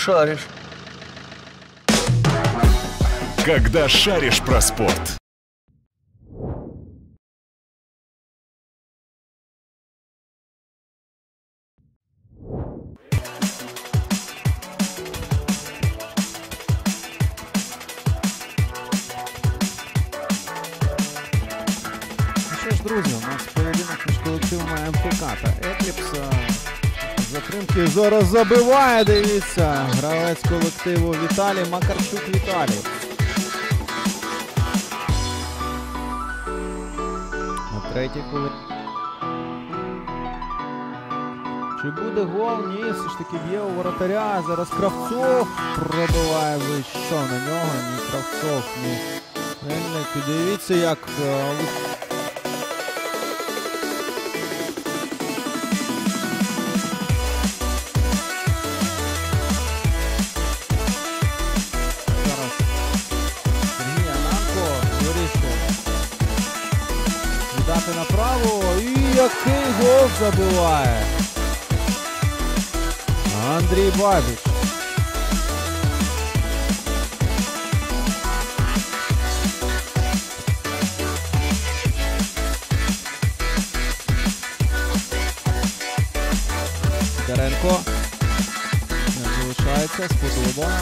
шаришь. Когда шаришь про спорт. Друзі, у нас поєдинок між колективами МФК та Екліпс. Затримки зараз забиває, дивіться, гравець колективу Віталій Макарчук. Віталій. На третій хвилині. Чи буде гол? Ні, все ж таки б'є у воротаря. Зараз Кравцов пробиває, вийшов на нього. Ні Кравцов, ні Мельник. Дивіться, як дати направо, і який гол забиває Андрій Бабіч. Сидоренко не залишається, сподобана.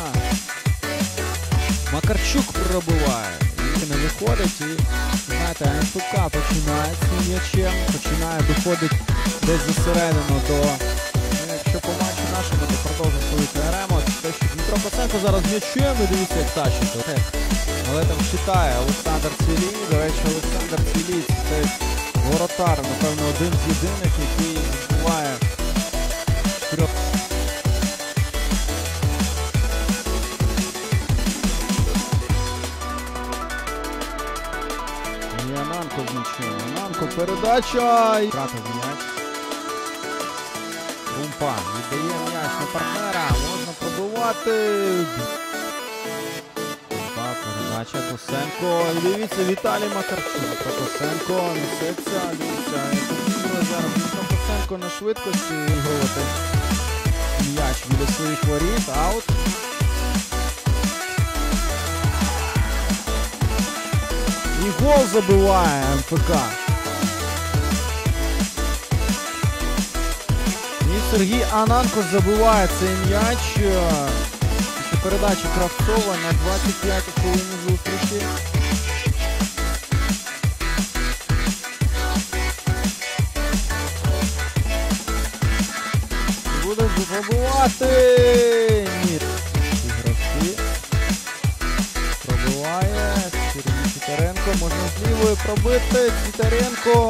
Макарчук пробиває. Не виходить і, знаєте, МФК починає з м'ячем, починає доходити десь засередину до, якщо по матчу нашому, то продовжує свою теорему. Те, що Дмитро Коценко зараз м'ячем, і дивіться, як тащить. Але там читає Олександр Цвілій. До речі, Олександр Цвілій – це воротар, напевно, один з єдиних, який відбуває трьох. Ананко з м'ячем. Ананко передача. Втратив м'яч. Румпа віддає м'яч на партнера. Можна пробивати. Румпа, передача. Косенко. І дивіться, Віталій Макарчук. Косенко несеться. Дивіться, зараз Косенко на швидкості ігрувати м'яч біля своїх воріт. Аут. І гол забиває МФК. І Сергій Ананко забиває цей м'яч після передачі Кравцова на 25-й хвилині зустрічі. Буде забивати. Ні. Гравці. Пробиває. Тітаренко, можна з лівої пробити. Тітаренко.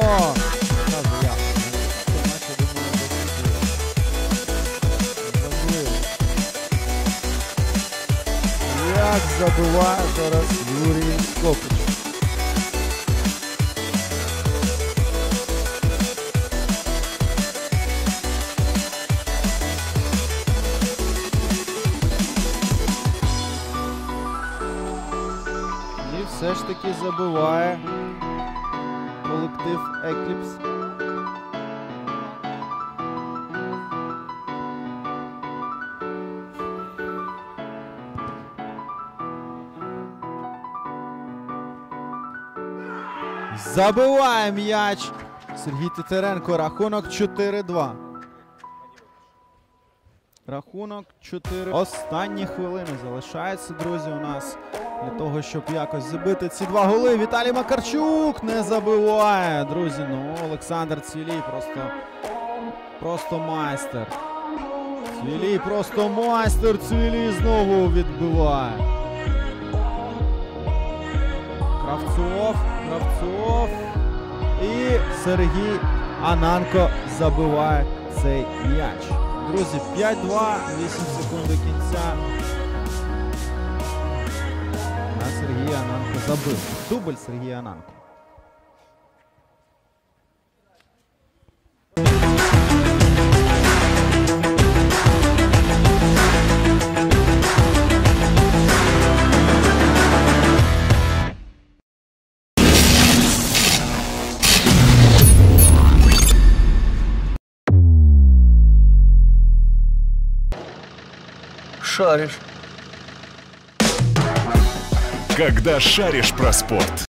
Як забиває зараз Юрій Скопич. І все ж таки забиває колектив Екліпс. Забиває м'яч Сергій Тітаренко. Рахунок 4-2. Рахунок 4. Останні хвилини залишаються, друзі, у нас для того, щоб якось забити ці два голи. Віталій Макарчук не забиває, друзі. Ну, Олександр Цвілій просто майстер. Цвілій просто майстер. Цвілій знову відбиває. Кравцов. І Сергій Ананко забиває цей м'яч. Друзі, 5-2, 8 секунд до кінця. А Сергій Ананко забив. Дубль Сергія Ананко. шаришь. Когда шаришь про спорт.